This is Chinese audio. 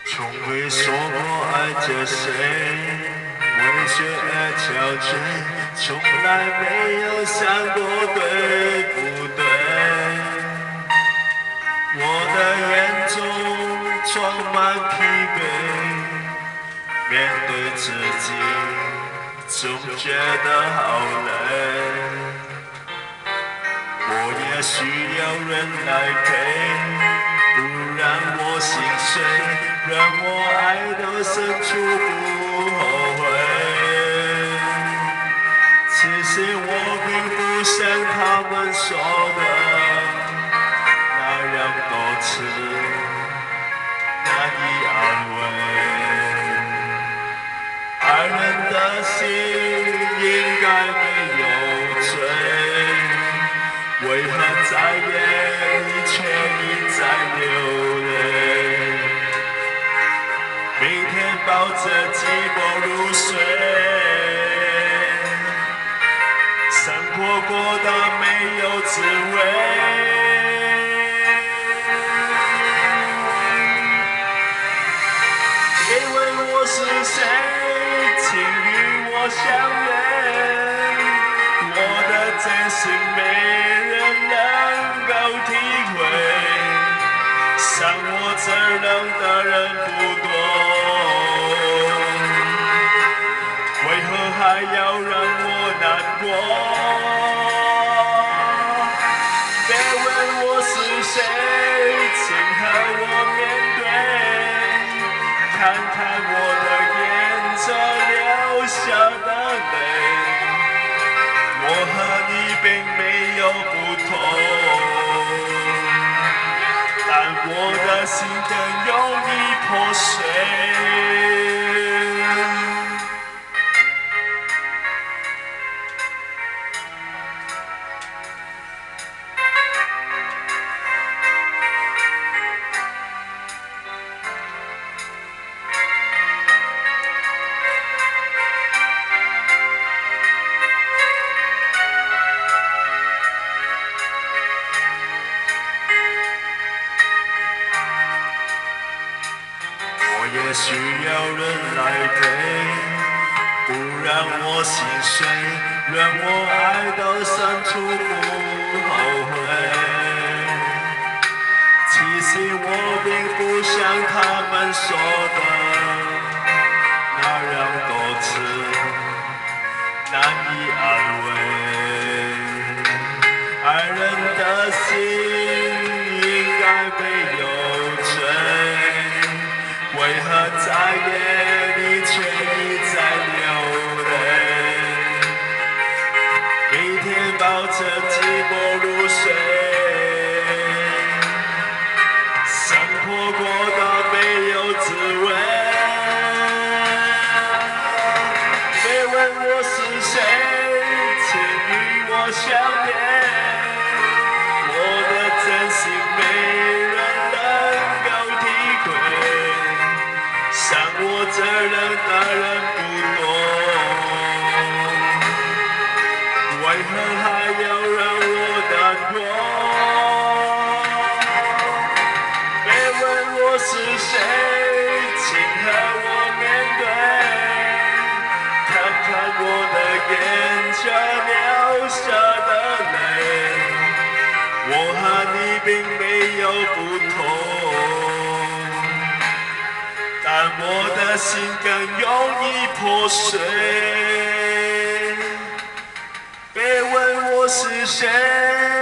从未说过爱着谁，为谁而憔悴，从来没有想过对不对。我的眼中充满疲惫，面对自己总觉得好累。我也需要人来陪，不让我心碎，让我爱到深处不后悔。其实我并不像他们说的那样多次难以安慰。爱人的心应该没有罪，为何在夜里却一再流泪？每天抱着寂寞入睡，生活过得没有滋味。别问我是谁，请与我相约。我的真心没人能够体会，像我这样的人不多，为何还要让我难过？别问我是谁，请和我面对，看看我的眼中流下的泪。我和你并没有不同，但我的心更容易破碎。我也需要人来陪，不让我心碎，让我爱到深处不后悔。其实我并不像他们说的那样多次难以安慰。爱人的心应该没有罪，为何在夜里却一再流泪？每天抱着寂寞入睡，生活过得没有滋味。别问我是谁，请与我相约。我的真心没人能够体会，像我这样的人不多，为何还要让我难过？别问我是谁，请和我面对，看看我的眼圈流下的泪。我和你并没有不同，但我的心更容易破碎。别问我是谁。